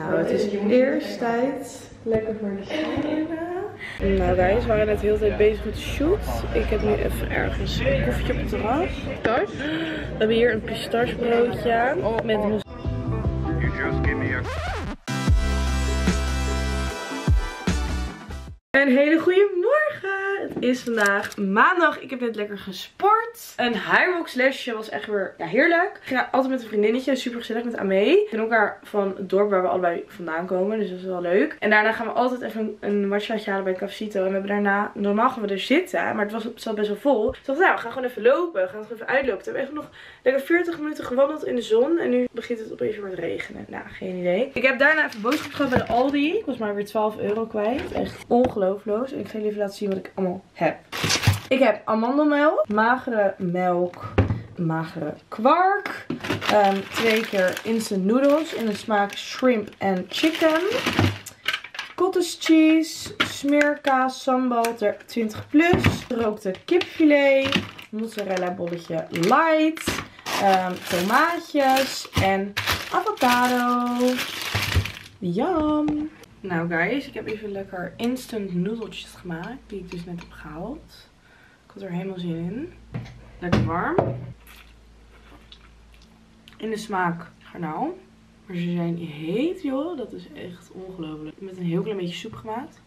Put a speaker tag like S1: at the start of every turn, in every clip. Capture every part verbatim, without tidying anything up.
S1: Nou, het is eerst tijd. Lekker voor de sauna. Nou guys, we waren net de hele tijd bezig met de shoot. Ik heb nu even ergens een koffietje op het terras. We hebben hier een pistachebroodje met een... Een hele goede morgen! Het is vandaag maandag. Ik heb net lekker gesport. Een highbox lesje was echt weer ja, heerlijk. Ik ga altijd met een vriendinnetje. Super gezellig met Amee. We kennen elkaar van het dorp waar we allebei vandaan komen. Dus dat is wel leuk. En daarna gaan we altijd even een matchaatje halen bij Cafecito. En we hebben daarna, normaal gaan we er zitten. Maar het was het zat best wel vol. Dus ik dacht, nou, we gaan gewoon even lopen. We gaan het even uitlopen. We hebben echt nog lekker veertig minuten gewandeld in de zon. En nu begint het opeens weer te regenen. Nou, geen idee. Ik heb daarna even boodschap gehad bij de Aldi. Ik was maar weer twaalf euro kwijt. Echt ongelooflijk. En ik ga jullie even laten zien wat ik allemaal heb. Ik heb amandelmelk, magere melk, magere kwark, um, twee keer instant noodles in de smaak shrimp en chicken, cottage cheese, smeerkaas, sambal twintig plus, gerookte kipfilet, mozzarella bolletje light, um, tomaatjes en avocado. Yum! Nou guys, ik heb even lekker instant noedeltjes gemaakt. Die ik dus net heb gehaald. Ik had er helemaal zin in. Lekker warm. In de smaak garnaal. Maar ze zijn heet joh. Dat is echt ongelooflijk. Met een heel klein beetje soep gemaakt.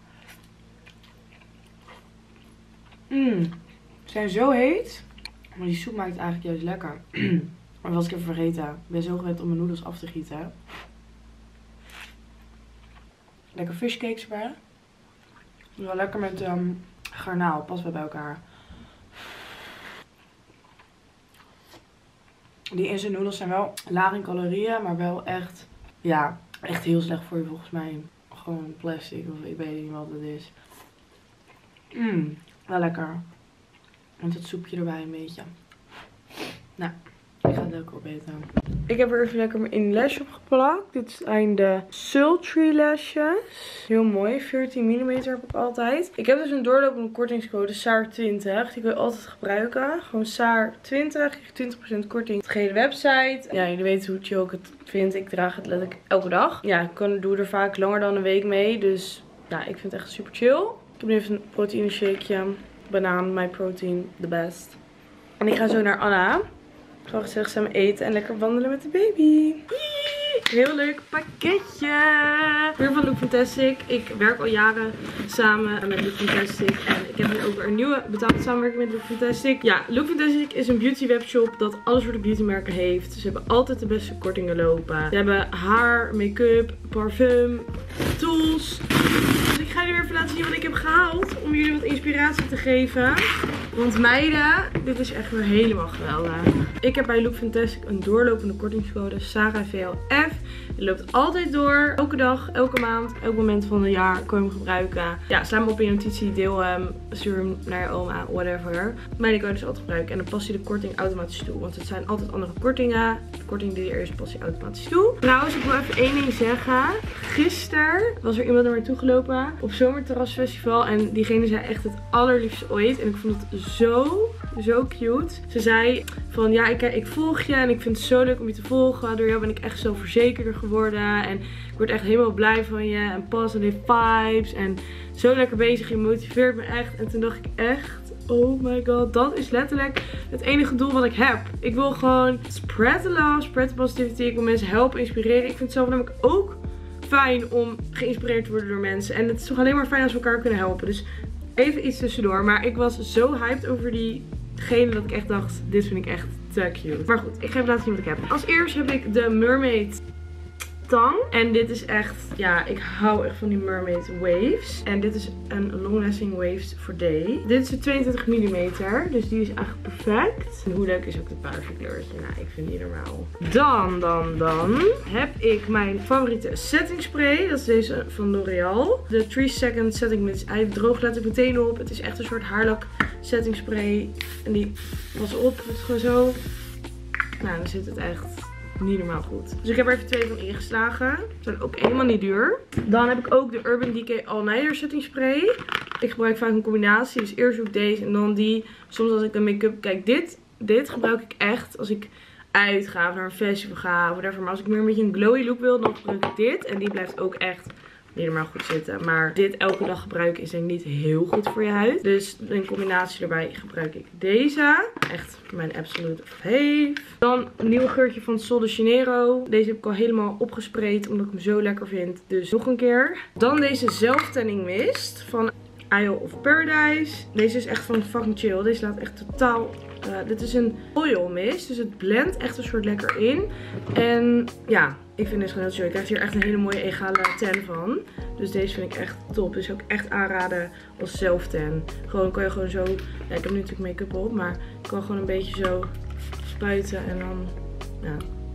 S1: Mmm. Ze zijn zo heet. Maar die soep maakt het eigenlijk juist lekker. Maar was ik even vergeten. Ik ben zo gewend om mijn noedels af te gieten. Lekker fishcakes erbij. Wel lekker met um, garnaal. Past wel bij elkaar. Die instant noodles zijn wel laag in calorieën. Maar wel echt, ja, echt heel slecht voor je volgens mij. Gewoon plastic of ik weet niet wat het is. Mmm, wel lekker. Met het soepje erbij een beetje. Nou. Ik ga het lekker opeten. Ik heb er even lekker mijn lesje op geplakt. Dit zijn de Sultry lesjes. Heel mooi. veertien millimeter heb ik altijd. Ik heb dus een doorlopende kortingscode S A A R twintig. Die kun je altijd gebruiken. Gewoon S A A R twintig. Je krijgt twintig procent korting op de gele website. Ja, jullie weten hoe chill ik het vind. Ik draag het letterlijk elke dag. Ja, ik kan, doe er vaak langer dan een week mee. Dus ja, ik vind het echt super chill. Ik heb nu even een proteïne shakeje. Banaan, my protein, the best. En ik ga zo naar Anna. Gewoon gezellig samen eten en lekker wandelen met de baby. Heel leuk pakketje. Weer van Look Fantastic. Ik werk al jaren samen met Look Fantastic. En ik heb nu ook weer een nieuwe betaalde samenwerking met Look Fantastic. Ja, Look Fantastic is een beauty webshop dat alles voor de beautymerken heeft. Ze hebben altijd de beste kortingen lopen. Ze hebben haar, make-up, parfum, tools. Dus ik ga jullie weer even laten zien wat ik heb gehaald. Om jullie wat inspiratie te geven. Want meiden, dit is echt weer helemaal geweldig. Ik heb bij Look Fantastic een doorlopende kortingscode Sarah V L F. Die loopt altijd door. Elke dag, elke maand, elk moment van het jaar kun je hem gebruiken. Ja, sla hem op in je notitie, deel hem, stuur hem naar je oma, whatever. Mijn code is altijd gebruiken en dan past hij de korting automatisch toe. Want het zijn altijd andere kortingen. De korting die er is, past hij automatisch toe. Trouwens, ik wil even één ding zeggen. Gisteren was er iemand naar mij toe gelopen op Zomerterrasfestival. En diegene zei echt het allerliefste ooit. En ik vond het zo, zo cute. Ze zei van ja, ik, ik volg je en ik vind het zo leuk om je te volgen. Door jou ben ik echt zo verzekerder geworden. En ik word echt helemaal blij van je. En positive vibes. En zo lekker bezig. Je motiveert me echt. En toen dacht ik echt, oh my god, dat is letterlijk het enige doel wat ik heb. Ik wil gewoon spread the love, spread the positivity. Ik wil mensen helpen, inspireren. Ik vind het zelf namelijk ook fijn om geïnspireerd te worden door mensen. En het is toch alleen maar fijn als we elkaar kunnen helpen. Dus even iets tussendoor. Maar ik was zo hyped over diegene dat ik echt dacht, dit vind ik echt te cute. Maar goed, ik ga even laten zien wat ik heb. Als eerst heb ik de Mermaid tang. En dit is echt, ja, ik hou echt van die Mermaid Waves. En dit is een Long Lasting Waves for Day. Dit is de tweeëntwintig millimeter. Dus die is eigenlijk perfect. En hoe leuk is ook het paarse kleurtje? Nou, ik vind die normaal. Dan, dan, dan heb ik mijn favoriete setting spray. Dat is deze van L'Oreal. De three second Setting Mist. Hij droogt laat ik meteen op. Het is echt een soort haarlak setting spray. En die was op. Het is gewoon zo. Nou, dan zit het echt niet normaal goed. Dus ik heb er even twee van ingeslagen. Ze zijn ook helemaal niet duur. Dan heb ik ook de Urban Decay All Nighter Setting Spray. Ik gebruik vaak een combinatie. Dus eerst doe ik deze en dan die. Soms als ik een make-up... Kijk, dit, dit gebruik ik echt als ik uitga of naar een festival ga of whatever. Maar als ik meer een beetje een glowy look wil, dan gebruik ik dit. En die blijft ook echt niet helemaal goed zitten. Maar dit elke dag gebruiken is denk ik niet heel goed voor je huid. Dus in combinatie erbij gebruik ik deze. Echt mijn absolute fave. Dan een nieuwe geurtje van Sol de Janeiro. Deze heb ik al helemaal opgespreid omdat ik hem zo lekker vind. Dus nog een keer. Dan deze zelftanning mist van Isle of Paradise. Deze is echt van fucking chill. Deze laat echt totaal... Uh, dit is een oil mist. Dus het blendt echt een soort lekker in. En ja, ik vind deze gewoon heel chill. Je krijgt hier echt een hele mooie egale tan van. Dus deze vind ik echt top. Dus ook echt aanraden als zelftan. Gewoon kan je gewoon zo... Ja, ik heb nu natuurlijk make-up op. Maar je kan gewoon een beetje zo spuiten. En dan... Ja,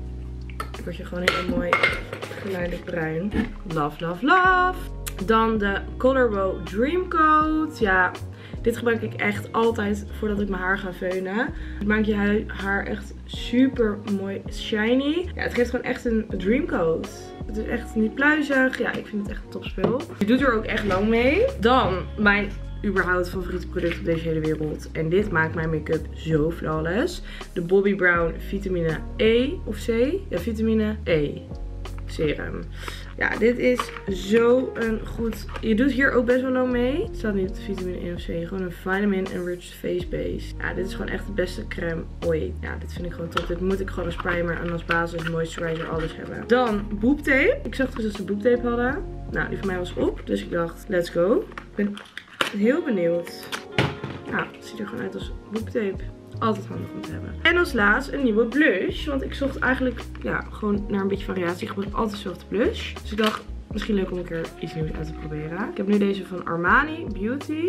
S1: dan word je gewoon heel mooi geleidelijk bruin. Love, love, love. Dan de Colorway Dream Coat. Ja, dit gebruik ik echt altijd voordat ik mijn haar ga veunen. Het maakt je haar echt super mooi shiny. Ja, het geeft gewoon echt een dream coat. Het is echt niet pluizig. Ja, ik vind het echt een topspul. Je doet er ook echt lang mee. Dan mijn überhaupt favoriete product op deze hele wereld. En dit maakt mijn make-up zo flawless. De Bobbi Brown vitamine E of C. Ja, vitamine E serum. Ja, dit is zo een goed... Je doet hier ook best wel lang mee. Het staat niet vitamine E of C. Gewoon een vitamin enriched face base. Ja, dit is gewoon echt de beste crème ooit. Ja, dit vind ik gewoon top. Dit moet ik gewoon als primer en als basis, moisturizer, alles hebben. Dan boobtape. Ik zag dus dat ze boobtape hadden. Nou, die van mij was op. Dus ik dacht, let's go. Ik ben heel benieuwd. Nou, het ziet er gewoon uit als boobtape. Altijd handig om te hebben. En als laatst een nieuwe blush. Want ik zocht eigenlijk ja, gewoon naar een beetje variatie. Ik gebruik altijd dezelfde blush. Dus ik dacht, misschien leuk om een keer iets nieuws uit te proberen. Ik heb nu deze van Armani Beauty.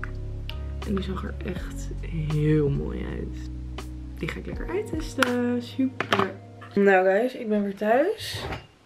S1: En die zag er echt heel mooi uit. Die ga ik lekker uittesten. Super. Nou guys, ik ben weer thuis.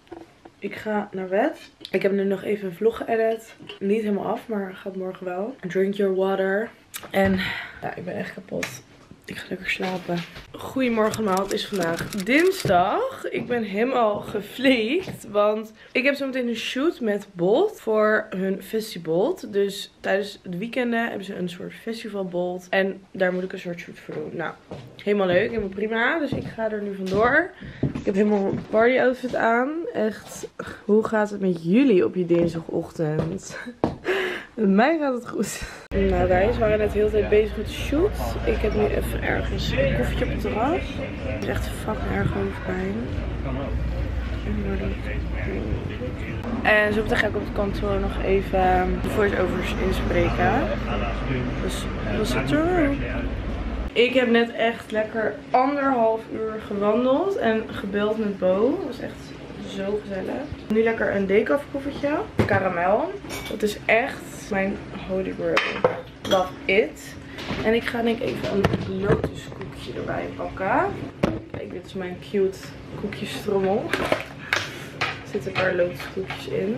S1: Ik ga naar bed. Ik heb nu nog even een vlog geëdit. Niet helemaal af, maar gaat morgen wel. Drink your water. En ja, ik ben echt kapot. Ik ga lekker slapen. Goedemorgen allemaal, het is vandaag dinsdag. Ik ben helemaal gefleekt, want ik heb zo meteen een shoot met Bolt voor hun festivalbolt. Dus tijdens het weekenden hebben ze een soort festivalbolt en daar moet ik een soort shoot voor doen. Nou, helemaal leuk, helemaal prima. Dus ik ga er nu vandoor. Ik heb helemaal een party outfit aan. Echt, hoe gaat het met jullie op je dinsdagochtend? Met mij gaat het goed. Nou guys, we waren net de hele tijd bezig met de shoot. Ik heb nu even ergens een koffietje op het terras. Het is echt fucking erg hoofdpijn. En zo meteen ga ik op het kantoor nog even de voice-overs inspreken. Dus dat is het er. Ik heb net echt lekker anderhalf uur gewandeld en gebeld met Bo. Dat was echt zo gezellig. Nu lekker een decaf koffietje. Karamel. Dat is echt mijn holy grail. Love it. En ik ga denk ik even een lotuskoekje erbij pakken. Kijk, dit is mijn cute koekjestrommel. Er zitten een paar lotuskoekjes in.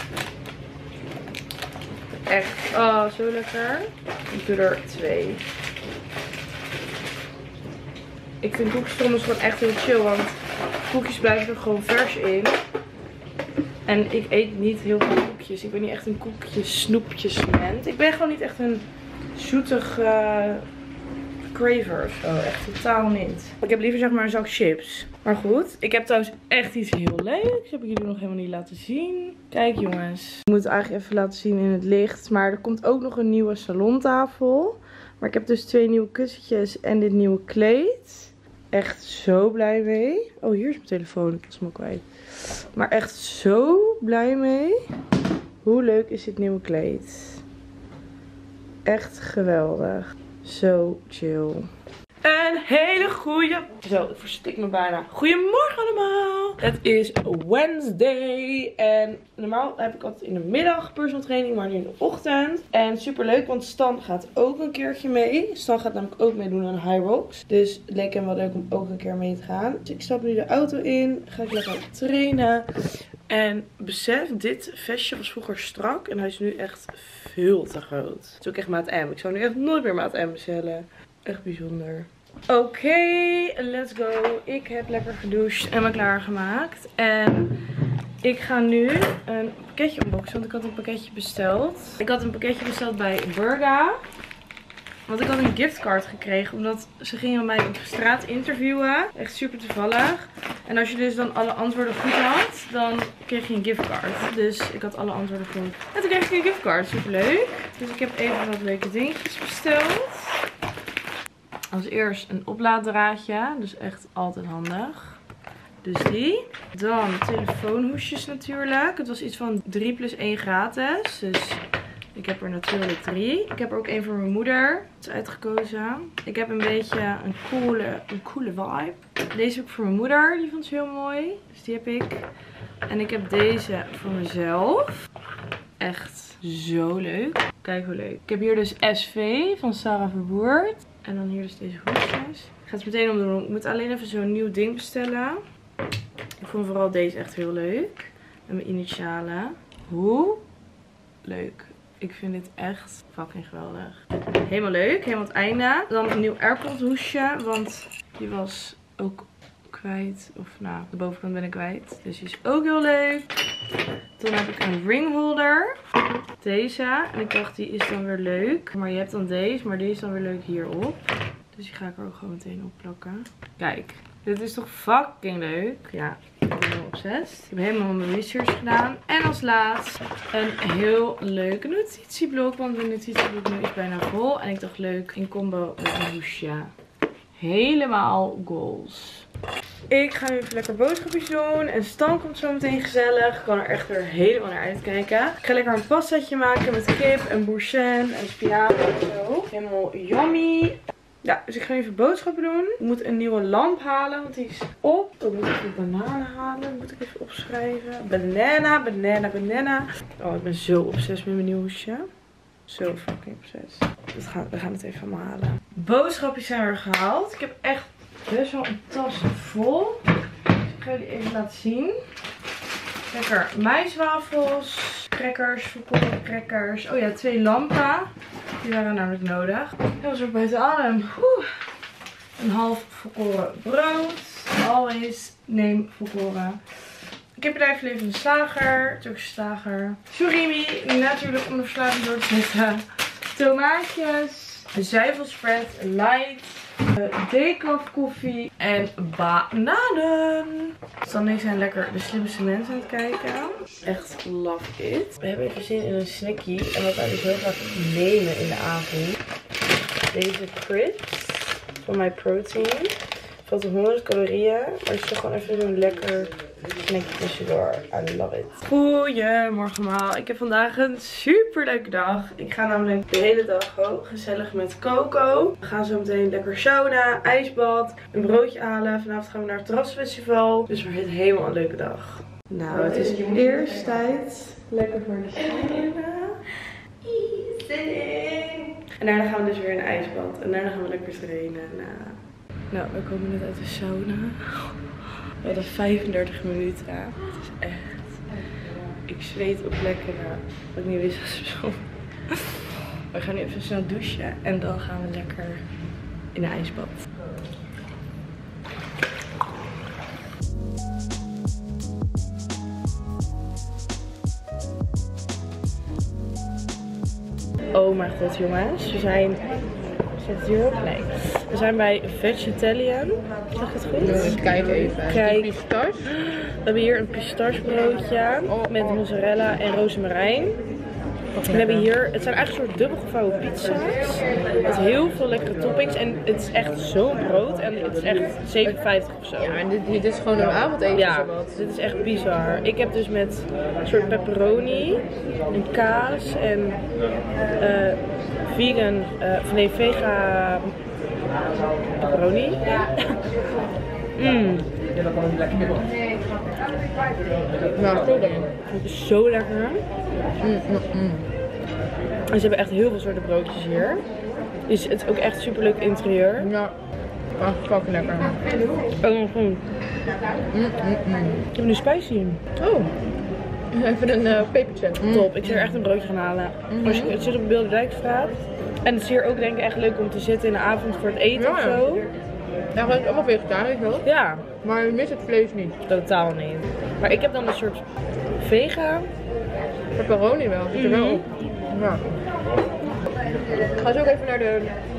S1: Echt, oh, zo lekker. Ik doe er twee. Ik vind koekjestrommels gewoon echt heel chill, want koekjes blijven er gewoon vers in. En ik eet niet heel veel koekjes. Ik ben niet echt een koekjes snoepjesmens. Ik ben gewoon niet echt een zoetig uh, craver of zo. Echt totaal niet. Ik heb liever zeg maar een zak chips. Maar goed. Ik heb trouwens echt iets heel leuks. Heb ik jullie nog helemaal niet laten zien. Kijk jongens. Ik moet het eigenlijk even laten zien in het licht. Maar er komt ook nog een nieuwe salontafel. Maar ik heb dus twee nieuwe kussentjes en dit nieuwe kleed. Echt zo blij mee. Oh, hier is mijn telefoon. Ik was hem al kwijt. Maar echt zo blij mee. Hoe leuk is dit nieuwe kleed? Echt geweldig. Zo chill. Een hele goede... Zo, ik verstik me bijna. Goedemorgen allemaal. Het is Wednesday. En normaal heb ik altijd in de middag personal training, maar nu in de ochtend. En super leuk, want Stan gaat ook een keertje mee. Stan gaat namelijk ook meedoen aan High Rocks. Dus het leek hem wel leuk om ook een keer mee te gaan. Dus ik stap nu de auto in. Ga ik lekker trainen. En besef, dit vestje was vroeger strak. En hij is nu echt veel te groot. Het is ook echt maat M. Ik zou nu echt nooit meer maat M bestellen. Echt bijzonder. Oké, okay, let's go. Ik heb lekker gedoucht en me klaargemaakt. En ik ga nu een pakketje unboxen, want ik had een pakketje besteld. Ik had een pakketje besteld bij Burga. Want ik had een giftcard gekregen. Omdat ze gingen mij op straat interviewen. Echt super toevallig. En als je dus dan alle antwoorden goed had, dan kreeg je een giftcard. Dus ik had alle antwoorden goed. En toen kreeg ik een giftcard. Super leuk. Dus ik heb even wat leuke dingetjes besteld. Als eerst een oplaaddraadje. Dus echt altijd handig. Dus die. Dan telefoonhoesjes natuurlijk. Het was iets van drie plus één gratis. Dus ik heb er natuurlijk drie. Ik heb er ook één voor mijn moeder. Het is uitgekozen. Ik heb een beetje een coole, een coole vibe. Deze heb ik voor mijn moeder. Die vond ze heel mooi. Dus die heb ik. En ik heb deze voor mezelf. Echt zo leuk. Kijk hoe leuk. Ik heb hier dus S V van Sarah Verwoerd. En dan hier dus deze hoesjes. Ik ga het meteen omdoen. Ik moet alleen even zo'n nieuw ding bestellen. Ik vond vooral deze echt heel leuk. En mijn initialen. Hoe leuk. Ik vind dit echt fucking geweldig. Helemaal leuk. Helemaal het einde. Dan een nieuw AirPod hoesje. Want die was ook kwijt. Of nou, de bovenkant ben ik kwijt. Dus die is ook heel leuk. Dan heb ik een ringholder. Deze. En ik dacht die is dan weer leuk. Maar je hebt dan deze. Maar die is dan weer leuk hierop. Dus die ga ik er ook gewoon meteen op plakken. Kijk. Dit is toch fucking leuk. Ja, ik ben heel obsessed. Ik heb helemaal mijn research gedaan. En als laatst een heel leuk notitieblok. Want mijn notitieblok nu is bijna vol. En ik dacht leuk in combo met een hoesje. Helemaal goals. Ik ga nu even lekker boodschapjes doen. En Stan komt zo meteen gezellig. Ik kan er echt weer helemaal naar uitkijken. Ik ga lekker een pastaatje maken met kip en boursin en spinazie en zo. Helemaal yummy. Ja, dus ik ga even boodschappen doen. Ik moet een nieuwe lamp halen, want die is op. Ik moet even bananen halen. Dat moet ik even opschrijven. Banana, banana, banana. Oh, ik ben zo obsessief met mijn nieuw hoesje. Zo fucking obsessief. Dat gaan, we gaan het even allemaal halen. Boodschapjes zijn weer gehaald. Ik heb echt best wel een tas vol. Dus ik ga jullie even laten zien. Lekker maiswafels, crackers, volkoren crackers. Oh ja, twee lampen. Die waren namelijk nodig. Heel zo buiten adem. Oeh. Een half volkoren brood. Always neem volkoren. Kippenijfvlees van de slager. Turkse slager. Surimi. Natuurlijk om de verslaving door te zetten. Tomaatjes. Zuivelspread. Light. Uh, decaf koffie en bananen. Stan en ik zijn lekker de slimste mensen aan het kijken. Echt love it. We hebben even zin in een snackie. En wat wij dus heel graag nemen in de avond. Deze crisps van My Protein. Valt op honderd calorieën. Maar het is toch gewoon even zo'n lekker snackje tussendoor. I love it. Goedemorgen allemaal. Ik heb vandaag een super leuke dag. Ik ga namelijk de hele dag gewoon gezellig met Coco. We gaan zo meteen lekker sauna, ijsbad, een broodje halen. Vanavond gaan we naar het terrasfestival. Dus het wordt helemaal een leuke dag. Nou, het is eerst tijd. Lekker voor de sauna. En daarna gaan we dus weer in een ijsbad. En daarna gaan we lekker trainen. Nou, nou we komen net uit de sauna. We hadden vijfendertig minuten. Het is echt. Ik zweet op plekken dat ik niet wist dat ze zo. We gaan nu even snel douchen. En dan gaan we lekker in de ijsbad. Oh mijn god jongens. We zijn... Zit het hierop? Nee. We zijn bij Vegetarian. Zeg ik het goed?
S2: Dus kijk even.
S1: Kijk.
S2: Pistache.
S1: We hebben hier een pistachebroodje met mozzarella en rozemarijn. We hebben hier, het zijn eigenlijk soort dubbelgevouwen pizza's. Met heel veel lekkere toppings. En het is echt zo'n brood. En het is echt zeven vijftig of zo.
S2: Ja, en dit, dit is gewoon een avondeten.
S1: Ja, dit is echt bizar. Ik heb dus met een soort pepperoni, en kaas en uh, vegan, uh, nee vega pepperoni. Mmm.
S2: Nou, cool dan.
S1: Het is zo lekker.
S2: Mm, mm, mm.
S1: En ze hebben echt heel veel soorten broodjes hier. Dus het is ook echt super leuk interieur.
S2: Ja, ah, fucking lekker.
S1: Oh, goed.
S2: Mm, mm, mm.
S1: Ik heb nu spicy in.
S2: Oh, even een uh, pepertje. Mm.
S1: Top, ik zou er echt een broodje gaan halen.
S2: Mm-hmm.
S1: Als je, het zit op de Bilderdijkstraat. En het is hier ook denk ik echt leuk om te zitten in de avond voor het eten
S2: Ja,
S1: of
S2: ja.
S1: zo.
S2: Ja, het is allemaal vegetarisch wel.
S1: Ja,
S2: Maar je mist het vlees niet.
S1: totaal niet. Maar ik heb dan een soort vega.
S2: Pepperoni wel, zit er wel
S1: Mhm.
S2: op. Ja. Ik ga zo ook even naar de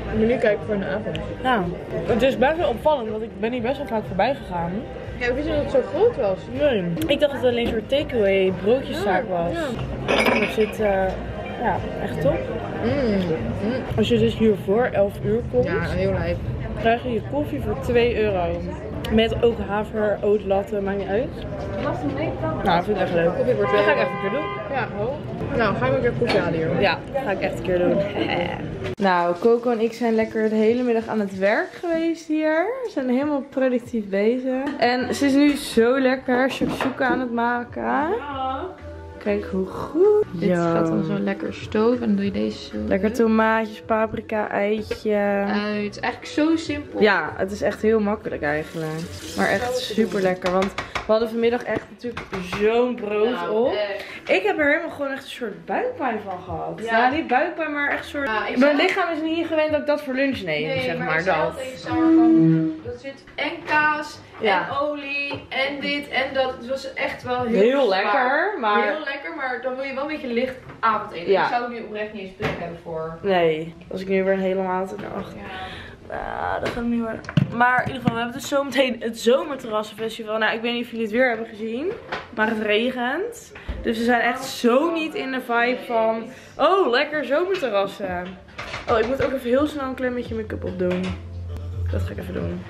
S2: menu kijken voor een avond.
S1: Nou, het is best wel opvallend, want ik ben hier best wel vaak voorbij gegaan.
S2: Ja, ik wist niet dat het zo groot was.
S1: Nee. Ik dacht dat het alleen een soort takeaway broodjeszaak was.
S2: Ja.
S1: En het zit, uh, ja, echt top.
S2: Mm. Mm.
S1: Als je dus hier voor elf uur komt,
S2: Ja, heel lijp.
S1: krijg je je koffie voor twee euro. Met ook haver, oat latte, maakt niet uit. Nou, dat vind ik echt leuk.
S2: Koffie voor
S1: Dat
S2: twee
S1: ga ik
S2: euro.
S1: echt een keer doen.
S2: Ja, ho. Nou, gaan we een keer koffie halen hier.
S1: Ja, dat ga ik echt een keer doen. Nou, Coco en ik zijn lekker de hele middag aan het werk geweest hier. We zijn helemaal productief bezig. En ze is nu zo lekker shakshuka aan het maken. Kijk hoe goed.
S2: Dit
S1: Yo.
S2: gaat dan zo lekker stoven en dan doe je deze zo.
S1: Lekker tomaatjes, paprika, eitje.
S2: uit. Het is eigenlijk zo simpel.
S1: Ja, het is echt heel makkelijk eigenlijk. Maar echt super lekker. Want we hadden vanmiddag echt natuurlijk zo'n brood
S2: Nou,
S1: op.
S2: echt.
S1: Ik heb er helemaal gewoon echt een soort buikpijn van gehad.
S2: Ja.
S1: Ja, niet buikpijn, maar echt een soort...
S2: Ja, ik
S1: Mijn
S2: zei-
S1: lichaam is niet gewend dat ik dat voor lunch neem,
S2: Nee,
S1: zeg
S2: maar,
S1: maar,
S2: ik zei
S1: dat.
S2: al tegen Samar van, er zit en kaas,
S1: Ja.
S2: en olie, en dit en dat. Het was echt wel heel,
S1: Heel
S2: zwaar.
S1: lekker, maar...
S2: Heel lekker, maar dan wil je wel een beetje licht avondeten.
S1: Ja.
S2: Ik zou nu oprecht niet eens plek hebben voor.
S1: Nee, als ik nu weer een hele maand dacht.
S2: Ja.
S1: Ah, dat gaat niet worden. Maar in ieder geval, we hebben dus zometeen het Zomerterrassenfestival. Nou, ik weet niet of jullie het weer hebben gezien. Maar het regent. Dus we zijn echt zo niet in de vibe van... Oh, lekker zomerterrassen. Oh, ik moet ook even heel snel een klein beetje make-up opdoen. Dat ga ik even doen.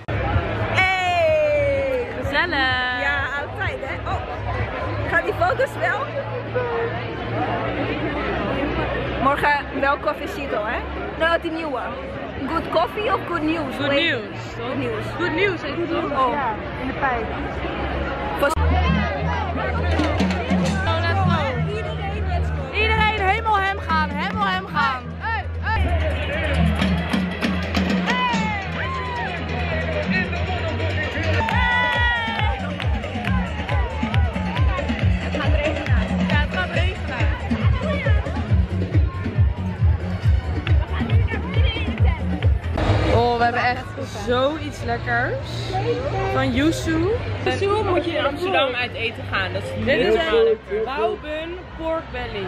S3: Hey!
S1: Gezellig!
S3: Ja, altijd hè. Oh, gaat die focus wel? Morgen wel koffiezito hè? Nou, die nieuwe. Good coffee of good news?
S1: Good
S3: Wait.
S1: news.
S3: Good news.
S1: Goed nieuws, heet het ook.
S3: Oh, ja, in de pijp. Iedereen, let's go.
S1: Iedereen helemaal hem gaan, helemaal hem gaan.
S3: Hey, hey. Het gaat regenen.
S1: Ja, het gaat regenen. Oh, we hebben echt zoiets lekkers. Van Yuzu.
S4: Zo moet je in Amsterdam uit eten gaan. Dat is
S1: Dit is
S4: niet normaal.
S1: een Baubun pork belly.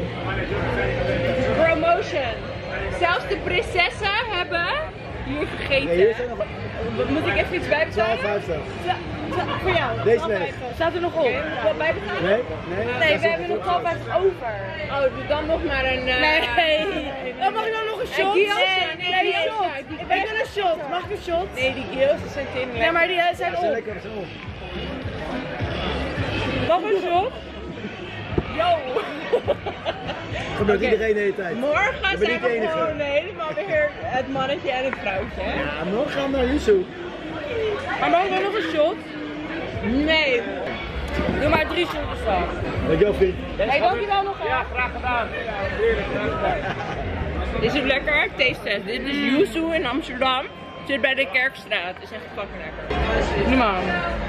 S4: Promotion. Zelfs de prinsessen hebben hier gegeten.
S5: Nee, hier zijn nog
S4: Moet ik even iets bij
S5: twaalf
S4: betalen?
S5: vijftig.
S4: Voor jou.
S5: Deze nee.
S1: Staat er nog op?
S4: Wat bij betalen?
S5: Nee? Nee?
S1: Nee, we hebben nog twaalf vijftig over.
S4: Oh, doe dan nog maar een... uh,
S1: Nee. Dan mag ik dan nog een shot?
S4: Gyoza.
S1: Nee,
S4: Nee,
S1: nee,
S4: Gyoza.
S1: shot.
S4: Die
S1: Ik wil een shot. Mag ik een shot?
S4: Nee, die gyoza's zijn tin
S1: Ja, maar die eh, zijn
S5: Ze zijn
S1: op.
S5: lekker zo.
S1: Mag een shot?
S5: Gebeurt iedereen de hele tijd.
S4: Morgen
S5: ben
S4: zijn
S5: niet de
S4: we
S5: enige.
S4: gewoon helemaal weer het mannetje en het vrouwtje. Hè?
S5: Ja, morgen gaan we naar Yuzu.
S1: Maar mag ik nog een shot?
S4: Nee.
S1: Doe maar drie shotjes dan.
S5: Dankjewel vriend.
S1: Hey, dankjewel nog hè.
S5: graag gedaan.
S4: Is het lekker? Taste test. Dit is Yuzu in Amsterdam. Zit bij de Kerkstraat. Is echt fucking lekker.
S1: Nu maar.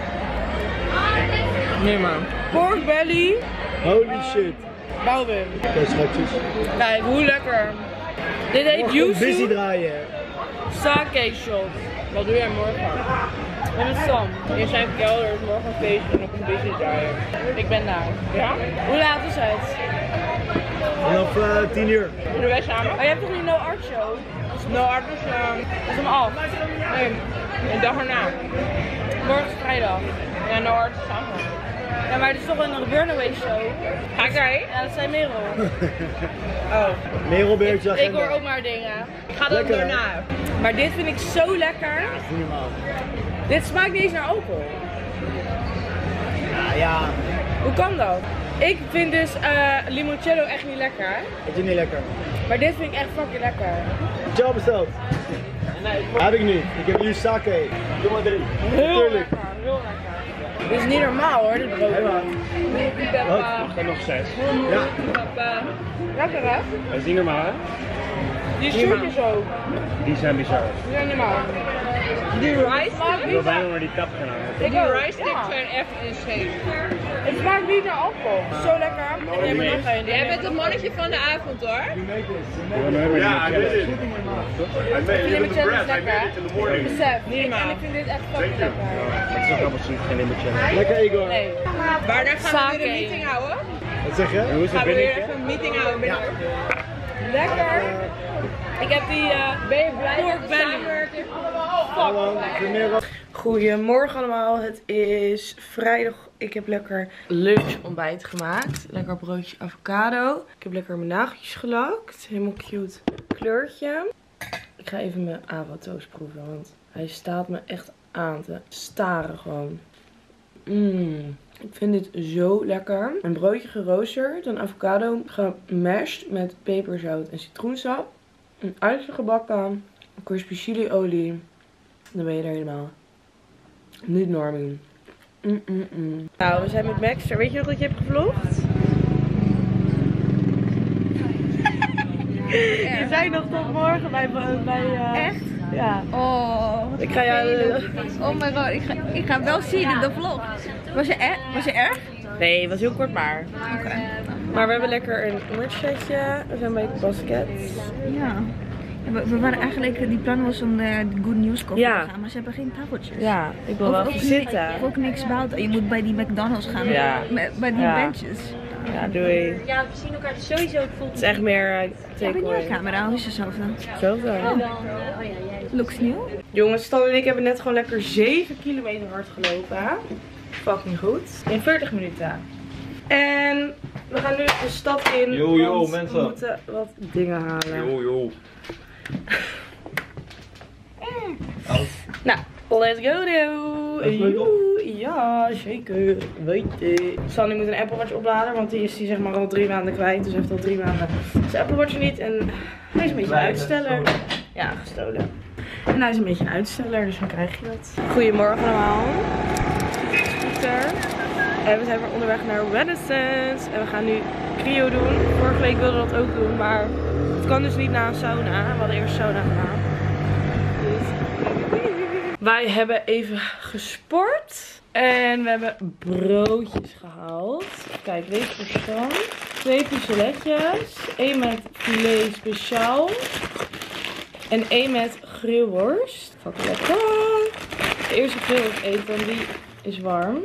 S4: Nee man.
S1: Pork belly.
S5: Holy shit.
S1: Baubun.
S5: Oké schatjes.
S1: Kijk, hoe lekker. Dit heet
S5: Morgen busy
S1: Yuzu
S5: draaien.
S1: sake shot.
S4: Wat doe jij morgen?
S1: En met Sam.
S4: In zijn kelder is morgen een feest en op een busy draaien.
S1: Ik ben daar.
S4: Ja?
S1: Hoe laat is het?
S5: Vanaf uh, tien uur.
S4: Doen wij samen?
S1: Oh, je hebt toch die No Art Show?
S4: Nou, Art is uh,
S1: Dat is om af.
S4: nee, een dag erna.
S1: Morgen is vrijdag.
S4: Ja, nou Art is samen.
S1: Ja, maar het is toch een Runaway show?
S4: Ga ik daarheen?
S1: Ja, dat zijn Merel.
S4: Oh.
S5: Merel Beertje
S1: Ik
S5: agenda.
S1: hoor ook maar dingen.
S4: Ik ga dan
S5: Lekker, hè?
S4: daarna.
S1: Maar dit vind ik zo lekker.
S5: Dat is niet normaal.
S1: Dit smaakt niet eens naar alcohol.
S5: Ja, ja.
S1: Hoe kan dat? Ik vind dus uh, limoncello echt niet lekker.
S5: Dat is niet lekker.
S1: Maar dit vind ik echt fucking lekker.
S5: Heb je al besteld? Heb ik niet. Ik heb hier sake. Doe maar erin.
S1: Heel
S5: Natuurlijk.
S1: lekker, heel lekker. Dit is niet normaal hoor, dit brood.
S5: Helemaal.
S4: Peppa.
S6: Ik heb nog zes.
S5: Ja.
S4: Peppa.
S1: Lekker hè?
S6: Dat is niet normaal, hè?
S1: Die shirtjes ook.
S6: Die zijn bizar.
S1: Die zijn normaal.
S4: Die rice
S6: Ik wil bijna naar die tap gaan halen.
S1: Ik
S4: Die
S1: ook,
S4: rice sticks
S1: ja.
S4: zijn echt insane.
S1: Het smaakt niet naar alcohol. Zo lekker. Ik neem er nog een.
S4: Jij bent het mannetje van de avond hoor.
S6: Ik wil nooit meer
S7: Yeah, I
S6: die
S7: did
S6: challenge.
S7: it. I made it. It was
S1: Limoncello
S7: bread.
S1: is
S7: I
S1: lekker
S7: made it in the morning.
S1: Besef.
S4: Niet
S1: Ik-
S4: normaal.
S1: En ik vind dit echt fucking lekker.
S6: Het is ook allemaal zoet, geen limoncello.
S5: Lekker Igor.
S1: Nee.
S4: Waarna gaan we weer
S1: Sake.
S4: een meeting houden?
S5: Wat zeg je?
S6: En hoe is het
S4: Gaan we weer
S6: binnenke?
S4: even een meeting houden binnenkort? Lekker. Ik heb die uh, ben je blij pork belly.
S1: Goedemorgen allemaal, het is vrijdag. Ik heb lekker lunch ontbijt gemaakt. Lekker broodje avocado. Ik heb lekker mijn nageltjes gelakt. Helemaal cute kleurtje. Ik ga even mijn avatoast proeven, want hij staat me echt aan te staren gewoon. Mmm. Ik vind dit zo lekker. Een broodje geroosterd, een avocado gemashed met peperzout en citroensap. Een uitje gebakken, een crispy chili olie. Dan ben je er helemaal. Niet normaal. Mm -mm -mm. Nou, we zijn met Maxter. Weet je nog dat je hebt gevlogd? Ja. Je zei nog tot morgen bij... bij uh...
S3: Echt?
S1: Ja.
S3: Oh,
S1: ik ga jou...
S3: Oh my god, ik ga, ik ga wel zien in de vlog. Was je, er, was je erg?
S1: Nee, het was heel kort maar.
S3: Oké. Okay.
S1: Maar we hebben lekker een merchsetje. We zijn bij Basket.
S3: Ja. We, we waren eigenlijk, die plan was om de Good News koffie
S1: ja.
S3: te gaan, maar ze hebben geen tafeltjes.
S1: Ja, ik wil wel even zitten.
S3: Ook, ook niks buiten. Je moet bij die McDonald's gaan,
S1: ja.
S3: Met, bij die ja. benches.
S1: Ja, doei.
S4: Ja, we zien elkaar sowieso het
S1: Het is echt meer uh, takeaway.
S3: Ja, camera, hoe is hetzelfde?
S1: Hetzelfde.
S3: Oh. Oh, ja, looks nieuw.
S1: Jongens, Stan en ik hebben net gewoon lekker zeven kilometer hard gelopen. Fucking goed. In veertig minuten. En we gaan nu de stad in.
S7: Yo, yo, mensen.
S1: We moeten wat dingen halen.
S7: Yo, yo.
S1: Nou, let's go do. Ja, zeker. Weet je. Sanny moet een Apple Watch opladen, want die is die zeg maar al drie maanden kwijt. Dus hij heeft al drie maanden zijn Apple Watch niet. En hij is een beetje een uitsteller. Ja, gestolen. En hij is een beetje een uitsteller, dus dan krijg je dat. Goedemorgen allemaal. Scooter. En we zijn weer onderweg naar Renaissance. En we gaan nu cryo doen. Vorige week wilden we dat ook doen, maar het kan dus niet na een sauna. We hadden eerst sauna gedaan. Wij hebben even gesport. En we hebben broodjes gehaald. Kijk, deze verstand. Twee pistoletjes. Eén met filet speciaal. En één met grillworst. Fucking lekker. De eerste grillworst eten, die is warm.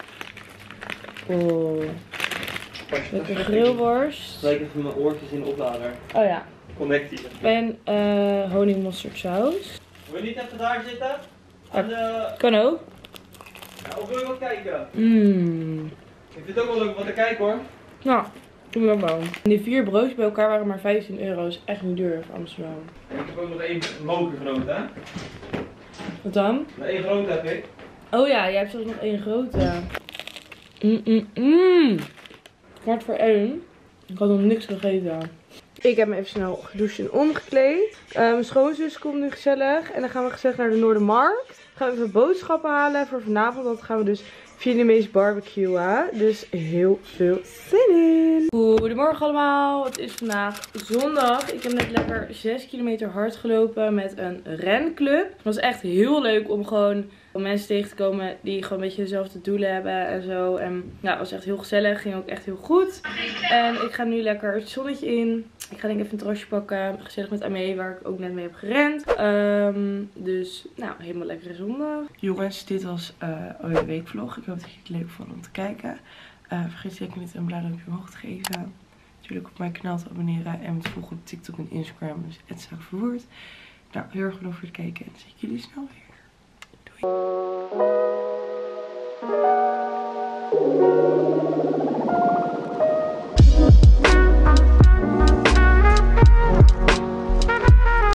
S1: Oh. Lekker grillworst.
S8: Lijkt even mijn oortjes in de oplader.
S1: Oh ja.
S8: Connect die.
S1: En uh, honingmosterdsaus.
S8: Wil je niet even daar zitten? Aan de...
S1: Kan ook.
S8: Ja, of wil je wat kijken?
S1: Mmm.
S8: Ik vind het ook wel leuk om wat te kijken hoor.
S1: Nou, doe ik ook wel. En die vier broodjes bij elkaar waren maar vijftien euro. Is echt niet duur voor Amsterdam.
S8: En ik heb ook nog één moker genoten, hè?
S1: Wat dan?
S8: Maar één grote heb ik.
S1: Oh ja, jij hebt zelfs nog één grote. Mmm, mmm, mmm. Kwart voor één. Ik had nog niks gegeten. Ik heb me even snel gedoucht en omgekleed. Uh, mijn schoonzus komt nu gezellig. En dan gaan we gezellig naar de Noordermarkt. Gaan we even boodschappen halen voor vanavond. Dat gaan we dus Vietnamese barbecuen. Dus heel veel zin in. Goedemorgen allemaal. Het is vandaag zondag. Ik heb net lekker zes kilometer hard gelopen met een renclub. Het was echt heel leuk om gewoon om mensen tegen te komen die gewoon een beetje dezelfde doelen hebben en zo. En ja, het was echt heel gezellig. Ging ook echt heel goed. En ik ga nu lekker het zonnetje in. Ik ga denk ik even een terrasje pakken. Gezellig met Amee, waar ik ook net mee heb gerend. Um, dus, nou, helemaal lekkere zondag. Jongens, dit was uh, alweer een weekvlog. Ik hoop dat je het leuk vond om te kijken. Uh, vergeet zeker niet een blauw duimpje omhoog te geven. Natuurlijk op mijn kanaal te abonneren. En me te volgen op TikTok en Instagram. Dus het is verwoord. Nou, heel erg bedankt voor het kijken. En dan zie ik jullie snel weer. Doei.